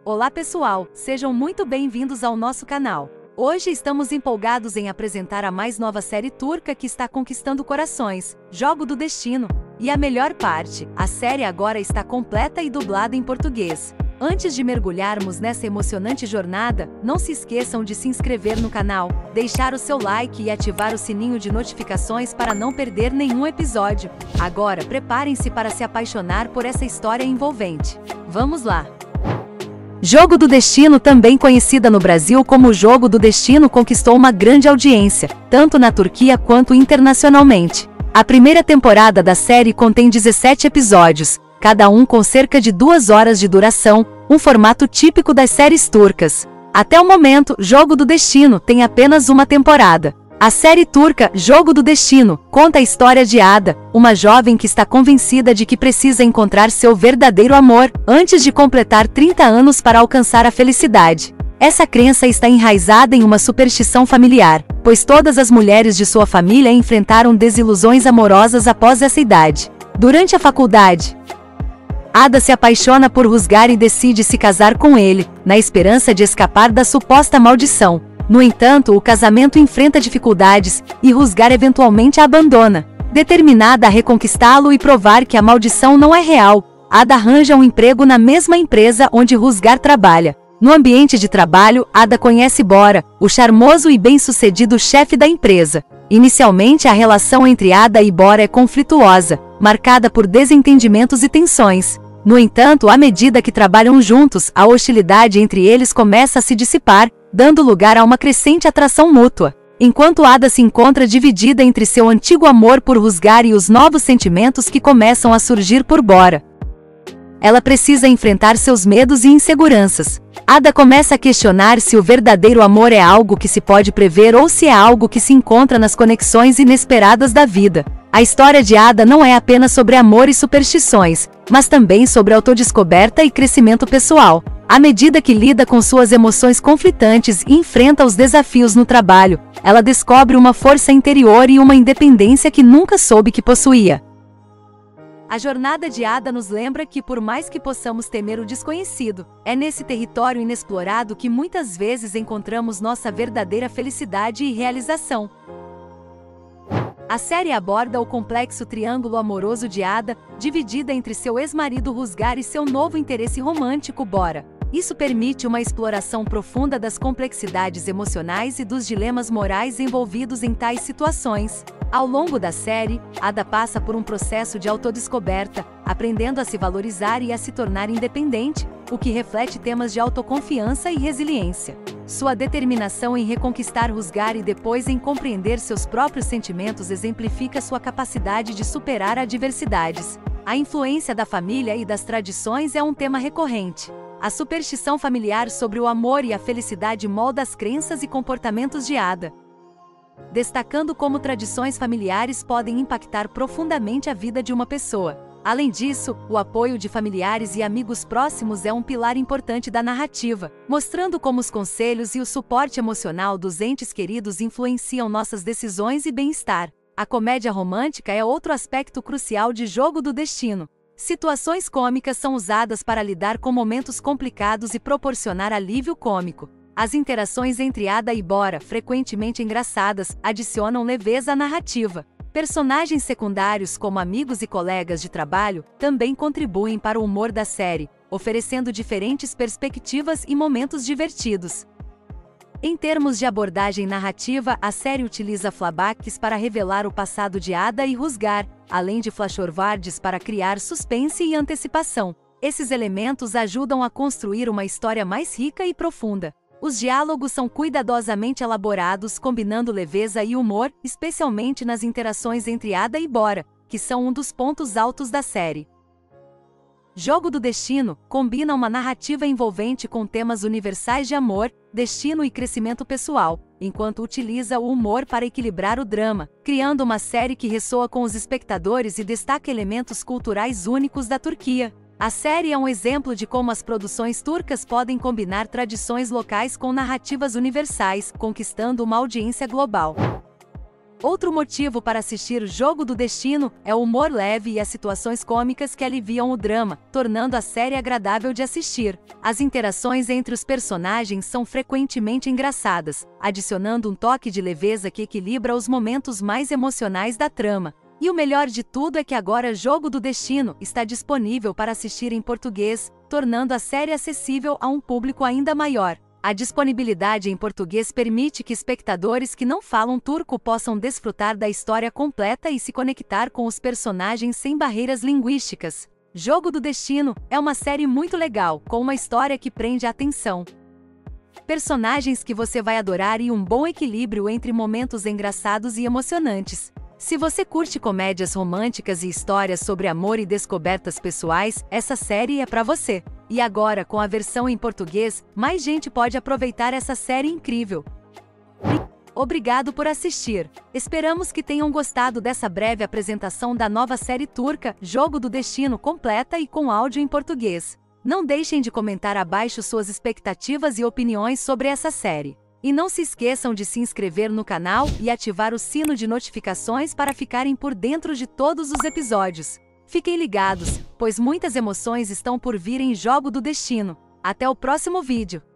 Olá pessoal, sejam muito bem-vindos ao nosso canal. Hoje estamos empolgados em apresentar a mais nova série turca que está conquistando corações, Jogo do Destino. E a melhor parte, a série agora está completa e dublada em português. Antes de mergulharmos nessa emocionante jornada, não se esqueçam de se inscrever no canal, deixar o seu like e ativar o sininho de notificações para não perder nenhum episódio. Agora, preparem-se para se apaixonar por essa história envolvente. Vamos lá! Jogo do Destino, também conhecida no Brasil como Jogo do Destino, conquistou uma grande audiência, tanto na Turquia quanto internacionalmente. A primeira temporada da série contém 17 episódios, cada um com cerca de 2 horas de duração, um formato típico das séries turcas. Até o momento, Jogo do Destino tem apenas uma temporada. A série turca Jogo do Destino conta a história de Ada, uma jovem que está convencida de que precisa encontrar seu verdadeiro amor antes de completar 30 anos para alcançar a felicidade. Essa crença está enraizada em uma superstição familiar, pois todas as mulheres de sua família enfrentaram desilusões amorosas após essa idade. Durante a faculdade, Ada se apaixona por Ruzgar e decide se casar com ele, na esperança de escapar da suposta maldição. No entanto, o casamento enfrenta dificuldades, e Ruzgar eventualmente a abandona. Determinada a reconquistá-lo e provar que a maldição não é real, Ada arranja um emprego na mesma empresa onde Ruzgar trabalha. No ambiente de trabalho, Ada conhece Bora, o charmoso e bem-sucedido chefe da empresa. Inicialmente, a relação entre Ada e Bora é conflituosa, marcada por desentendimentos e tensões. No entanto, à medida que trabalham juntos, a hostilidade entre eles começa a se dissipar, dando lugar a uma crescente atração mútua. Enquanto Ada se encontra dividida entre seu antigo amor por Ruzgar e os novos sentimentos que começam a surgir por Bora, ela precisa enfrentar seus medos e inseguranças. Ada começa a questionar se o verdadeiro amor é algo que se pode prever ou se é algo que se encontra nas conexões inesperadas da vida. A história de Ada não é apenas sobre amor e superstições, mas também sobre autodescoberta e crescimento pessoal. À medida que lida com suas emoções conflitantes e enfrenta os desafios no trabalho, ela descobre uma força interior e uma independência que nunca soube que possuía. A jornada de Ada nos lembra que, por mais que possamos temer o desconhecido, é nesse território inexplorado que muitas vezes encontramos nossa verdadeira felicidade e realização. A série aborda o complexo triângulo amoroso de Ada, dividida entre seu ex-marido Ruzgar e seu novo interesse romântico Bora. Isso permite uma exploração profunda das complexidades emocionais e dos dilemas morais envolvidos em tais situações. Ao longo da série, Ada passa por um processo de autodescoberta, aprendendo a se valorizar e a se tornar independente, o que reflete temas de autoconfiança e resiliência. Sua determinação em reconquistar Ruzgar e depois em compreender seus próprios sentimentos exemplifica sua capacidade de superar adversidades. A influência da família e das tradições é um tema recorrente. A superstição familiar sobre o amor e a felicidade molda as crenças e comportamentos de Ada, destacando como tradições familiares podem impactar profundamente a vida de uma pessoa. Além disso, o apoio de familiares e amigos próximos é um pilar importante da narrativa, mostrando como os conselhos e o suporte emocional dos entes queridos influenciam nossas decisões e bem-estar. A comédia romântica é outro aspecto crucial de Jogo do Destino. Situações cômicas são usadas para lidar com momentos complicados e proporcionar alívio cômico. As interações entre Ada e Bora, frequentemente engraçadas, adicionam leveza à narrativa. Personagens secundários como amigos e colegas de trabalho também contribuem para o humor da série, oferecendo diferentes perspectivas e momentos divertidos. Em termos de abordagem narrativa, a série utiliza flashbacks para revelar o passado de Ada e Ruzgar, além de flashforwards para criar suspense e antecipação. Esses elementos ajudam a construir uma história mais rica e profunda. Os diálogos são cuidadosamente elaborados, combinando leveza e humor, especialmente nas interações entre Ada e Bora, que são um dos pontos altos da série. Jogo do Destino combina uma narrativa envolvente com temas universais de amor, destino e crescimento pessoal, enquanto utiliza o humor para equilibrar o drama, criando uma série que ressoa com os espectadores e destaca elementos culturais únicos da Turquia. A série é um exemplo de como as produções turcas podem combinar tradições locais com narrativas universais, conquistando uma audiência global. Outro motivo para assistir Jogo do Destino é o humor leve e as situações cômicas que aliviam o drama, tornando a série agradável de assistir. As interações entre os personagens são frequentemente engraçadas, adicionando um toque de leveza que equilibra os momentos mais emocionais da trama. E o melhor de tudo é que agora Jogo do Destino está disponível para assistir em português, tornando a série acessível a um público ainda maior. A disponibilidade em português permite que espectadores que não falam turco possam desfrutar da história completa e se conectar com os personagens sem barreiras linguísticas. Jogo do Destino é uma série muito legal, com uma história que prende a atenção, personagens que você vai adorar e um bom equilíbrio entre momentos engraçados e emocionantes. Se você curte comédias românticas e histórias sobre amor e descobertas pessoais, essa série é para você. E agora, com a versão em português, mais gente pode aproveitar essa série incrível. Obrigado por assistir. Esperamos que tenham gostado dessa breve apresentação da nova série turca, Jogo do Destino, completa e com áudio em português. Não deixem de comentar abaixo suas expectativas e opiniões sobre essa série. E não se esqueçam de se inscrever no canal e ativar o sino de notificações para ficarem por dentro de todos os episódios. Fiquem ligados, pois muitas emoções estão por vir em Jogo do Destino. Até o próximo vídeo!